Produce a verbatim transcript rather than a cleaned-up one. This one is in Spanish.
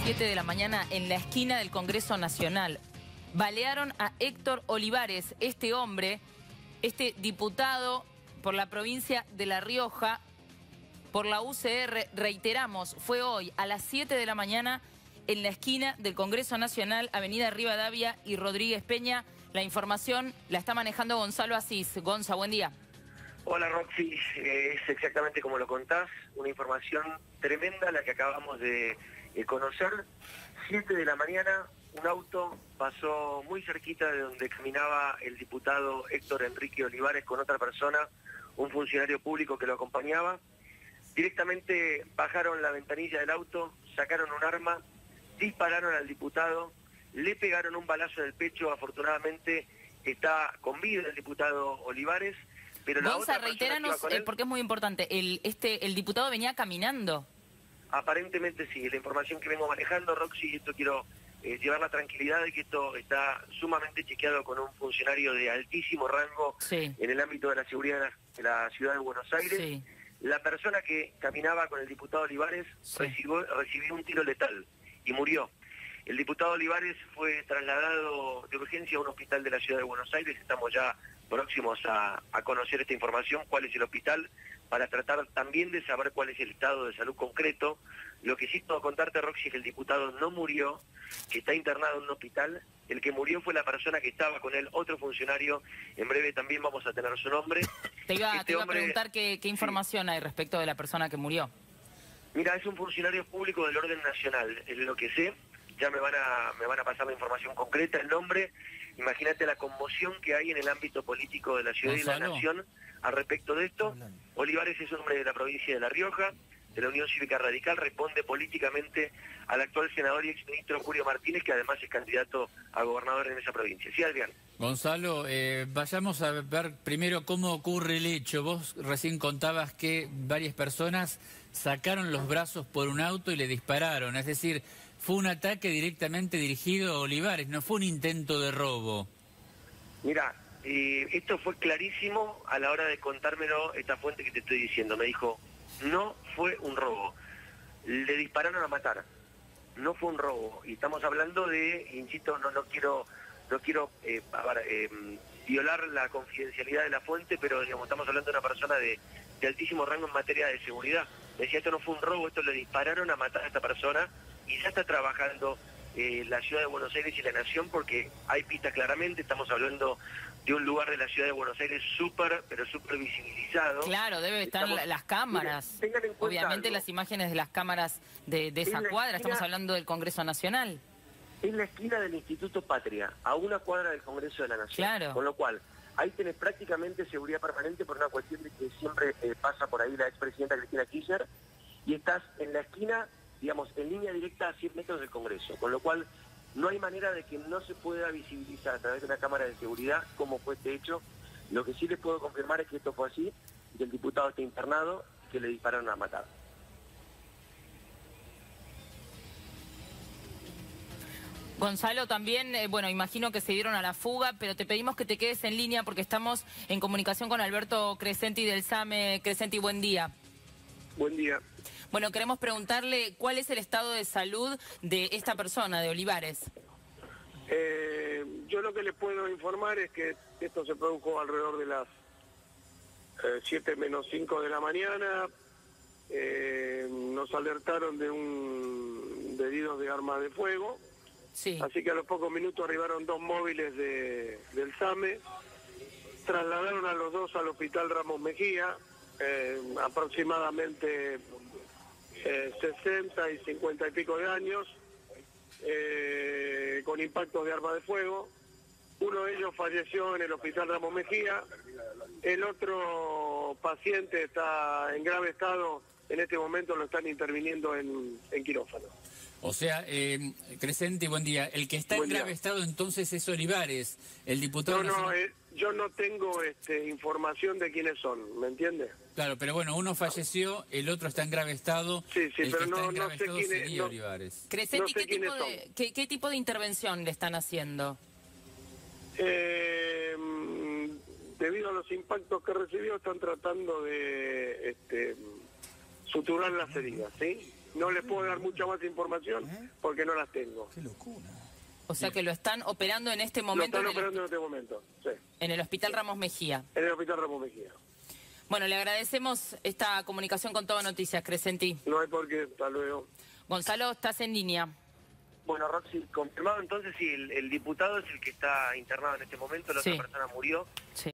siete de la mañana en la esquina del Congreso Nacional. Balearon a Héctor Olivares, este hombre, este diputado por la provincia de La Rioja, por la U C R. Reiteramos, fue hoy a las siete de la mañana en la esquina del Congreso Nacional, Avenida Rivadavia y Rodríguez Peña. La información la está manejando Gonzalo Asís. Gonza, buen día. Hola Roxy, eh, es exactamente como lo contás, una información tremenda la que acabamos de eh, conocer. siete de la mañana, un auto pasó muy cerquita de donde caminaba el diputado Héctor Enrique Olivares con otra persona, un funcionario público que lo acompañaba. Directamente bajaron la ventanilla del auto, sacaron un arma, dispararon al diputado, le pegaron un balazo en el pecho. Afortunadamente está con vida el diputado Olivares. Pero la Gonza, otra reitéranos, él, porque es muy importante, el, este, el diputado venía caminando. Aparentemente sí, la información que vengo manejando, Roxy, esto quiero eh, llevar la tranquilidad de que esto está sumamente chequeado con un funcionario de altísimo rango Sí. en el ámbito de la seguridad de la, de la ciudad de Buenos Aires. Sí. La persona que caminaba con el diputado Olivares Sí. recibió, recibió un tiro letal y murió. El diputado Olivares fue trasladado de urgencia a un hospital de la ciudad de Buenos Aires. Estamos ya próximos a, a conocer esta información, cuál es el hospital, para tratar también de saber cuál es el estado de salud concreto. Lo que sí puedo contarte, Roxy, es que el diputado no murió, que está internado en un hospital. El que murió fue la persona que estaba con él, otro funcionario. En breve también vamos a tener su nombre. Te iba, Este te iba hombre, a preguntar qué, qué información sí. hay respecto de la persona que murió. Mira, es un funcionario público del orden nacional, es lo que sé. Ya me van a me van a pasar la información concreta, el nombre. Imagínate la conmoción que hay en el ámbito político de la ciudad ¿Gonzalo? y de la nación al respecto de esto. Olivares es hombre de la provincia de La Rioja, de la Unión Cívica Radical, responde políticamente al actual senador y exministro Julio Martínez, que además es candidato a gobernador en esa provincia. Sí, Adrián. Gonzalo, eh, vayamos a ver primero cómo ocurre el hecho. Vos recién contabas que varias personas sacaron los brazos por un auto y le dispararon, es decir, fue un ataque directamente dirigido a Olivares, no fue un intento de robo. Mira, eh, esto fue clarísimo a la hora de contármelo esta fuente que te estoy diciendo. Me dijo, no fue un robo, le dispararon a matar, no fue un robo. Y estamos hablando de, insisto, no, no quiero, no quiero eh, eh, violar la confidencialidad de la fuente, pero digamos, estamos hablando de una persona de, de altísimo rango en materia de seguridad. Me decía, esto no fue un robo, esto le dispararon a matar a esta persona. Y ya está trabajando eh, la ciudad de Buenos Aires y la nación, porque hay pistas claramente. Estamos hablando de un lugar de la ciudad de Buenos Aires súper, pero súper visibilizado. Claro, debe estar Estamos, las cámaras. Miren, obviamente algo. Las imágenes de las cámaras de, de esa cuadra. Esquina, estamos hablando del Congreso Nacional. Es la esquina del Instituto Patria, a una cuadra del Congreso de la Nación. Claro. Con lo cual, ahí tenés prácticamente seguridad permanente por una cuestión de que siempre eh, pasa por ahí la expresidenta Cristina Kirchner, y estás en la esquina, digamos, en línea directa a cien metros del Congreso, con lo cual no hay manera de que no se pueda visibilizar a través de una cámara de seguridad cómo fue este hecho. Lo que sí les puedo confirmar es que esto fue así, que el diputado está internado y que le dispararon a matar. Gonzalo, también, eh, bueno, imagino que se dieron a la fuga, pero te pedimos que te quedes en línea porque estamos en comunicación con Alberto Crescenti del SAME. Crescenti, buen día. Buen día. Bueno, queremos preguntarle cuál es el estado de salud de esta persona, de Olivares. Eh, yo lo que les puedo informar es que esto se produjo alrededor de las eh, siete menos cinco de la mañana. Eh, nos alertaron de un de heridos de armas de fuego. Sí. Así que a los pocos minutos arribaron dos móviles de, del SAME. Trasladaron a los dos al hospital Ramos Mejía, eh, aproximadamente Eh, sesenta y cincuenta y pico de años, eh, con impactos de arma de fuego. Uno de ellos falleció en el hospital Ramos Mejía, el otro paciente está en grave estado, en este momento lo están interviniendo en, en quirófano. O sea, eh, Crescenti, buen día. El que está buen en grave día. estado entonces es Olivares, el diputado... No, no, eh, yo no tengo este, información de quiénes son, ¿me entiende? Claro, pero bueno, uno falleció, el otro está en grave estado. Sí, sí, el pero que no, está en grave no sé estado quiénes... sería No, Olivares. Crescenti, no sé ¿qué, tipo quiénes de, ¿qué, ¿qué tipo de intervención le están haciendo? Eh, debido a los impactos que recibió, están tratando de este, suturar las heridas, ¿sí? no les puedo dar mucha más información porque no las tengo. Qué locura. O sea que lo están operando en este Lo momento están en el, operando en este momento, sí, en el Hospital Ramos Mejía. en el Hospital Ramos Mejía. Bueno, le agradecemos esta comunicación con Todo Noticias, Crescenti. No hay por qué, hasta luego. Gonzalo, estás en línea. Bueno, Roxy, confirmado entonces, sí, el, el diputado es el que está internado en este momento, la Sí. otra persona murió. Sí.